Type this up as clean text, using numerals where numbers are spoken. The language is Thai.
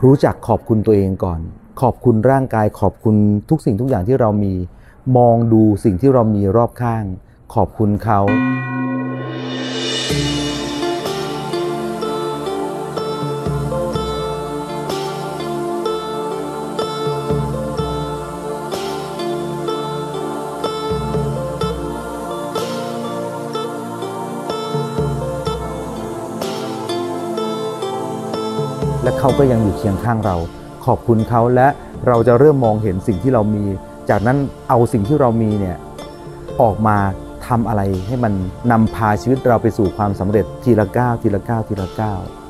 รู้จักขอบคุณตัวเองก่อนขอบคุณร่างกายขอบคุณทุกสิ่งทุกอย่างที่เรามีมองดูสิ่งที่เรามีรอบข้างขอบคุณเขาและเขาก็ยังอยู่เคียงข้างเราขอบคุณเขาและเราจะเริ่มมองเห็นสิ่งที่เรามีจากนั้นเอาสิ่งที่เรามีเนี่ยออกมาทำอะไรให้มันนำพาชีวิตเราไปสู่ความสำเร็จทีละก้าวทีละก้าวทีละก้าว